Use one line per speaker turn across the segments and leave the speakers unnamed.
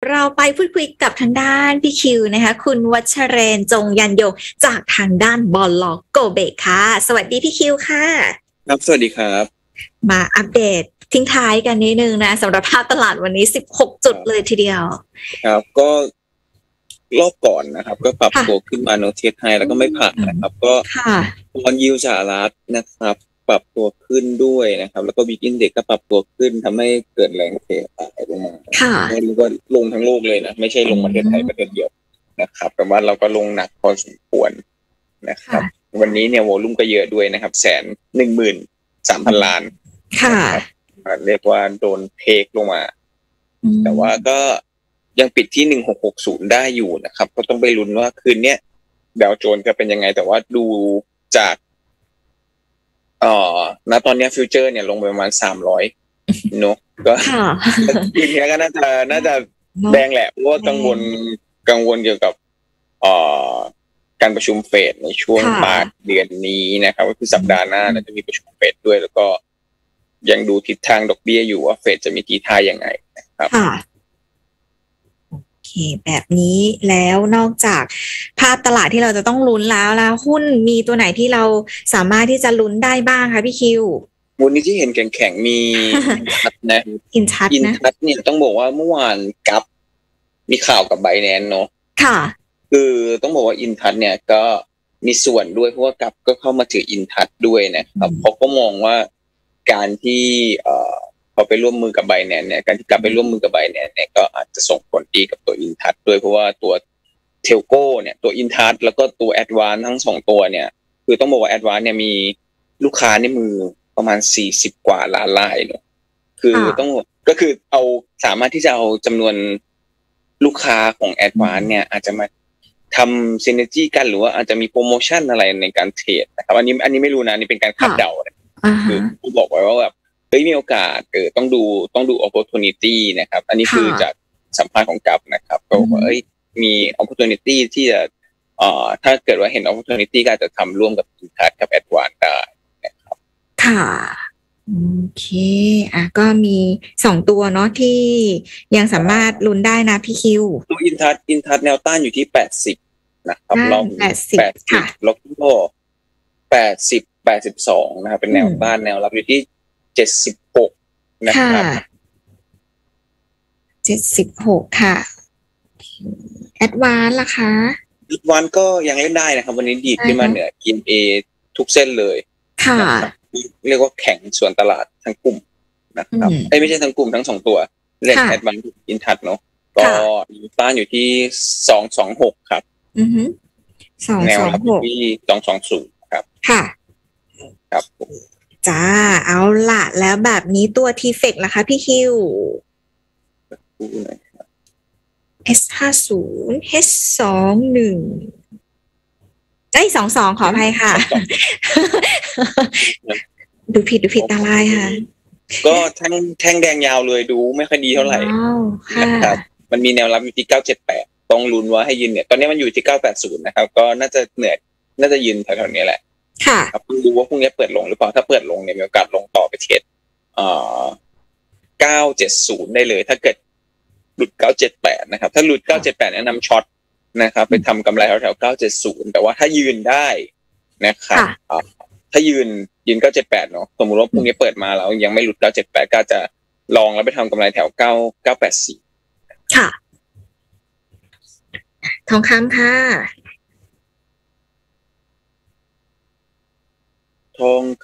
เราไปพูดคุยกับทางด้านพี่คิวนะคะคุณวัชเรนจงยันยงจากทางด้านบลโกเบค่ะสวัสดีพี่คิวค่ะ
ครับสวัสดีครับ
มาอัปเดตทิ้งท้ายกันนิดนึงนะสำหรับภาพตลาดวันนี้16จุดเลยทีเดียว
ครับก็รอบก่อนนะครับก็ปรับตัวขึ้นมาโนเทสไฮแล้วก็ไม่ผ่านนะครับก็ตอนยิวสหรัฐนะครับปรับตัวขึ้นด้วยนะครับแล้วก็วิกอินเด็กก็ปรับตัวขึ้นทำให้เกิดแรงเทขายลงมาแล้วก็ลงทั้งโลกเลยนะไม่ใช่ลงประเทศไทยประเทศเดียวนะครับแต่ว่าเราก็ลงหนักพอสมควรนะครับวันนี้เนี่ยวอลุ่มก็เยอะด้วยนะครับ113,000 ล้านค่ะเรียกว่าโดนเทคลงมาแต่ว่าก็ยังปิดที่1660ได้อยู่นะครับก็ต้องไปลุ้นว่าคืนนี้ดาวโจนส์จะเป็นยังไงแต่ว่าดูจากณตอนนี้ฟิวเจอร์เนี่ยลงไปประมาณ300เนอะก็คืนนี้ก็น่าจะแดงแหละเพราะว่ากังวลเกี่ยวกับการประชุมเฟดในช่วงปลายเดือนนี้นะครับก็คือสัปดาห์หน้าจะมีประชุมเฟดด้วยแล้วก็ยังดูทิศทางดอกเบี้ยอยู่ว่าเฟดจะมีทีท่ายังไงนะครับ
โอเคแบบนี้แล้วนอกจากภาพตลาดที่เราจะต้องลุ้นแล้วหุ้นมีตัวไหนที่เราสามารถที่จะลุ้นได้บ้างคะพี่คิว
วันนี้ที่เห็นแข็งๆมีชัดนะ
อินชัด
เนี่ยต้องบอกว่าเมื่อวานกับมีข่าวกับ Binance เนาะ
ค่ะ
คือต้องบอกว่าอินทัชเนี่ยก็มีส่วนด้วยเพราะว่ากับก็เข้ามาถืออินทัชด้วยนะครับเขาก็มองว่าการที่เขาไปร่วมมือกับ Binance เนี่ยการที่กลับไปร่วมมือกับ Binance เนี่ยก็อาจจะส่งผลดีกับตัวอินทัชด้วยเพราะว่าตัวเทลโก้เนี่ยตัวอินทัชแล้วก็ตัวแอดวานซ์ทั้ง2ตัวเนี่ยคือต้องบอกว่าแอดวานซ์เนี่ยมีลูกค้าในมือประมาณ40กว่าล้านรายเนาะคือก็คือเอาสามารถที่จะเอาจำนวนลูกค้าของแอดวานซ์เนี่ยอาจจะมาทำซินเนอร์จี้กันหรือว่าอาจจะมีโปรโมชั่นอะไรในการเทรดนะครับอันนี้ไม่รู้นะนี่เป็นการคาดเดาคือผู้บอกไว้ว่าแบบมีโอกาสต้องดู opportunity นะครับอันนี้คือจากสัมภาษณ์ของกัฟนะครับก็บอกว่ามี opportunity ที่จะถ้าเกิดว่าเห็น opportunity ก็อาจจะทำร่วมกับอินทัชกับแอดวานซ์ได้นะครับ
ค่ะโอเคก็มี2ตัวเนาะที่ยังสามารถลุ้นได้นะพี่คิว
ตัวอินทัชแนวต้านอยู่ที่80นะครับรอบ80ค่ะแล้วก็82นะครับเป็นแนวต้านแนวรับอยู่ที่76นะครับ
76ค่ะแอดวานซ์ล่ะคะ
แอดวานซ์ก็ยังเล่นได้นะครับวันนี้ดีดขึ้นมาเหนือ EMA ทุกเส้นเลย
ค่ะ
เรียกว่าแข็งส่วนตลาดทั้งกลุ่มนะครับไม่ใช่ทั้งกลุ่มทั้ง2ตัวเล่นแอดวานซ์อินทัชเนาะก็ต้านอยู่ที่226ครับแนวรับอยู่ที่220ครับ
ค่ะ
ครับ
จ้าเอาล่ะแล้วแบบนี้ตัวทีเฟกล่ะคะพี่คิว S50 H21 22ขออภัยค่ะดูผิดตาลายค่ะ
ก็แท่งแดงยาวเลยดูไม่ค่อยดีเท่าไหร่นะครับมันมีแนวรับอยู่ที่978ต้องลุ้นว่าให้ยืนเนี่ยตอนนี้มันอยู่ที่980นะครับก็น่าจะยืนแถวๆนี้แหละ
ค่ะ
ครับดูว่าพรุ่งนี้เปิดลงหรือเปล่าถ้าเปิดลงเนี่ยมีโอกาสลงต่อไปเทรด970ได้เลยถ้าเกิดหลุด978นะครับถ้าหลุด978แนะนำช็อตนะครับไปทำกำไรแถวๆ970แต่ว่าถ้ายืนได้นะครับถ้ายืน978เนาะสมมุติว่าพรุ่งนี้เปิดมาแล้วยังไม่หลุด978ก็จะลองแล้วไปทำกำไรแถว984
ค่ะทองคำค่ะ
ท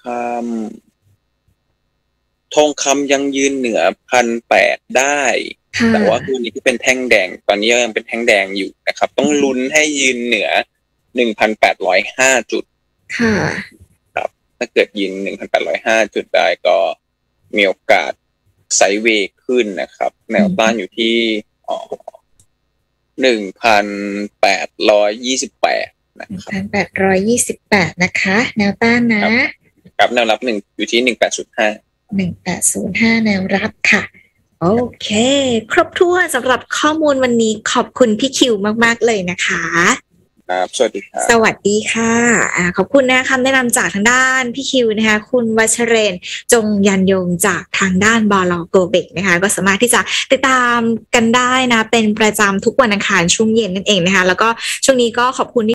องคำยังยืนเหนือ 1,800 ได้แต่ว่าตัวนี้ที่เป็นแท่งแดงตอนนี้ยังเป็นแท่งแดงอยู่นะครับต้องลุ้นให้ยืนเหนือ 1,805 จุด
ค่ะ
ครับถ้าเกิดยืน 1,805 จุดได้ก็มีโอกาสไซด์เวย์ขึ้นนะครับแนวต้านอยู่ที่1,828นะครับ
1,828นะคะแนวต้านนะครับ
แนวรับ1อยู่ที่
1805แนวรับค่ะโอเคครบถ้วนสำหรับข้อมูลวันนี้ขอบคุณพี่คิวมากๆเลยนะคะ
ครับสวัสดีครับ
สวัสดีค่ะขอบคุณนะคำแนะนำจากทางด้านพี่คิวนะคะคุณวัชเรนจงยันยงจากทางด้านบล.โกเบกนะคะก็สามารถที่จะติดตามกันได้นะเป็นประจำทุกวันอังคารช่วงเย็นนั่นเองนะคะแล้วก็ช่วงนี้ก็ขอบคุณ